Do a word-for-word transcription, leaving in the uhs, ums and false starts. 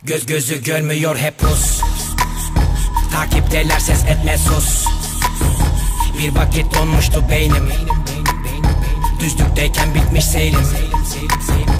Göz gözü görmüyor hep pus. Takipteler ses etme sus. Bir vakit donmuştu beynim. Düzlükteyken bitmiş seyrim.